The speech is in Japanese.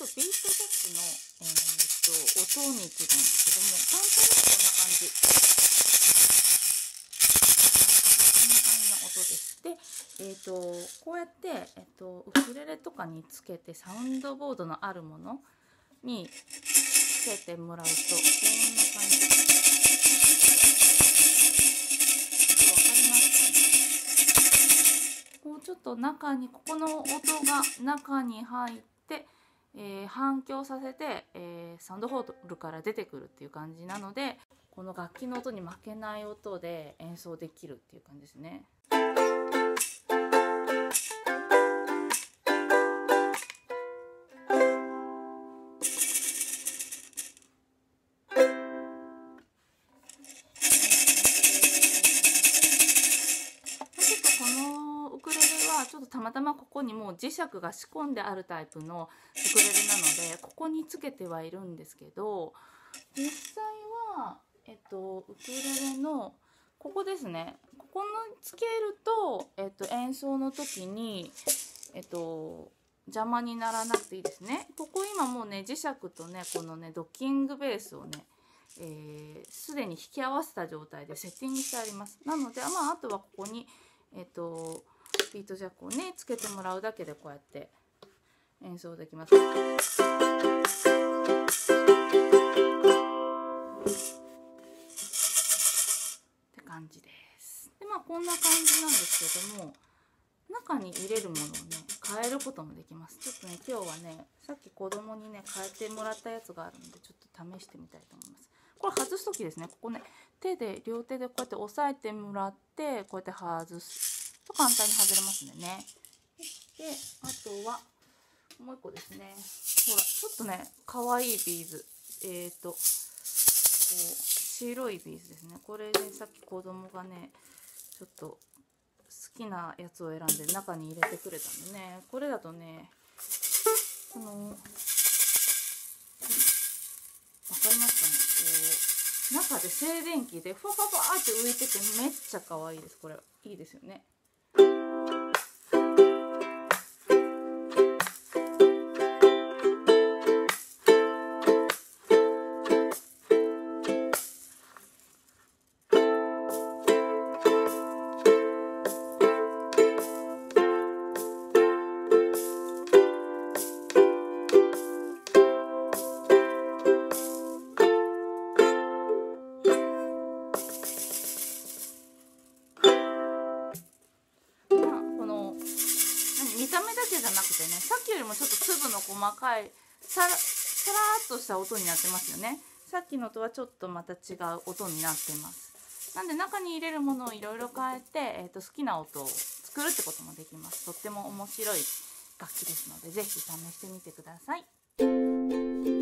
ビートジャックの、音についてなんですけども、簡単にこんな感じ。こんな感じの音です。で、こうやって、ウクレレとかにつけてサウンドボードのあるものにつけてもらうと、こんな感じ。わかりますかね。こうちょっと中に、ここの音が中に入って、反響させて、サウンドホールから出てくるっていう感じなので、この楽器の音に負けない音で演奏できるっていう感じですね。ちょっとたまたまここにもう磁石が仕込んであるタイプのウクレレなので、ここにつけてはいるんですけど、実際は、ウクレレのここですね、ここのつけると、演奏の時に、邪魔にならなくていいですね。ここ今もうね、磁石とね、このねドッキングベースをね、すでに引き合わせた状態でセッティングしてあります。なので、あとはここにビートジャックをねつけてもらうだけでこうやって演奏できます。って感じです。でこんな感じなんですけども、中に入れるものをね変えることもできます。ちょっとね今日はねさっき子供にね変えてもらったやつがあるので、ちょっと試してみたいと思います。これ外す時ですね、ここね両手でこうやって押さえてもらって、こうやって外すと簡単に外れますね。で、あとはもう一個ですね。ほら、ちょっとね、可愛いビーズ。こう白いビーズですね。これでさっき子供がね、ちょっと好きなやつを選んで中に入れてくれたんでね。これだとね、わかりますかね。中で静電気でファファファーって浮いててめっちゃ可愛いです。これいいですよね。見た目だけじゃなくてね、さっきよりもちょっと粒の細かいサラッとした音になってますよね。さっきのとはちょっとまた違う音になってます。なんで中に入れるものをいろいろ変えて、好きな音を作るってこともできます。とっても面白い楽器ですので、ぜひ試してみてください。